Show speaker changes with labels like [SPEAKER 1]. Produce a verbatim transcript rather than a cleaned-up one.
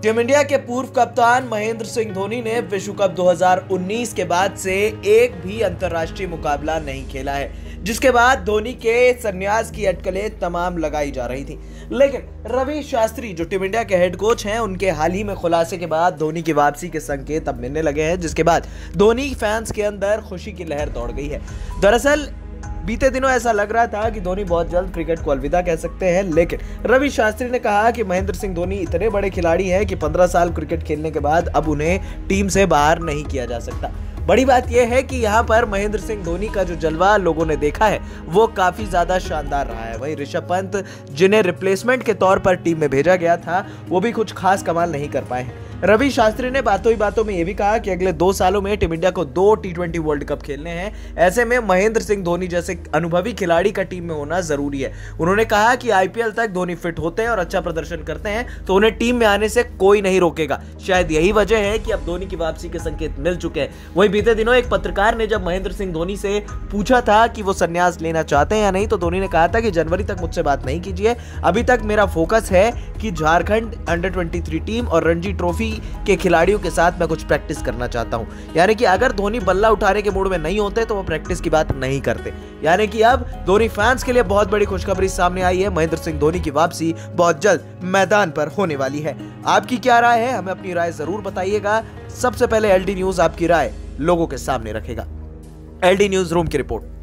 [SPEAKER 1] Team India के पूर्व कप्तान महेंद्र सिंह धोनी ने विश्व कप दो हज़ार उन्नीस के बाद से एक भी अंतर्राष्ट्रीय मुकाबला नहीं खेला है, जिसके बाद धोनी के संन्यास की अटकलें तमाम लगाई जा रही थी। लेकिन रवि शास्त्री जो टीम इंडिया के हेड कोच हैं, उनके हाल ही में खुलासे के बाद धोनी की वापसी के संकेत अब मिलने लगे हैं, जिसके बाद धोनी फैंस के अंदर खुशी की लहर दौड़ गई है। दरअसल बीते दिनों ऐसा लग रहा था कि धोनी बहुत जल्द क्रिकेट को अलविदा कह सकते हैं, लेकिन रवि शास्त्री ने कहा कि महेंद्र सिंह धोनी इतने बड़े खिलाड़ी हैं कि पंद्रह साल क्रिकेट खेलने के बाद अब उन्हें टीम से बाहर नहीं किया जा सकता। बड़ी बात यह है कि यहाँ पर महेंद्र सिंह धोनी का जो जलवा लोगों ने देखा है वो काफी ज्यादा शानदार रहा है। वहीं ऋषभ पंत, जिन्हें रिप्लेसमेंट के तौर पर टीम में भेजा गया था, वो भी कुछ खास कमाल नहीं कर पाए हैं। रवि शास्त्री ने बातों ही बातों में यह भी कहा कि अगले दो सालों में टीम इंडिया को दो टी ट्वेंटी वर्ल्ड कप खेलने हैं। ऐसे में महेंद्र सिंह धोनी जैसे अनुभवी खिलाड़ी का टीम में होना जरूरी है। उन्होंने कहा कि आईपीएल तक धोनी फिट होते हैं और अच्छा प्रदर्शन करते हैं तो उन्हें टीम में आने से कोई नहीं रोकेगा। शायद यही वजह है कि अब धोनी की वापसी के संकेत मिल चुके हैं। वहीं बीते दिनों एक पत्रकार ने जब महेंद्र सिंह धोनी से पूछा था कि वो संन्यास लेना चाहते हैं या नहीं, तो धोनी ने कहा था कि जनवरी तक मुझसे बात नहीं कीजिए, अभी तक मेरा फोकस है कि झारखंड अंडर तेईस टीम और रणजी ट्रॉफी के खिलाड़ियों के साथ मैं कुछ प्रैक्टिस करना चाहता हूं। यानी कि अगर धोनी बल्ला उठाने के मूड में नहीं होते तो वो प्रैक्टिस की बात नहीं करते। यानी कि अब धोनी फैंस के लिए बहुत बड़ी खुशखबरी सामने आई है। महेंद्र सिंह धोनी की वापसी बहुत जल्द मैदान पर होने वाली है। आपकी क्या राय है, हमें अपनी राय जरूर बताइएगा। सबसे पहले एलडी न्यूज आपकी राय लोगों के सामने रखेगा। एलडी न्यूज रूम की रिपोर्ट।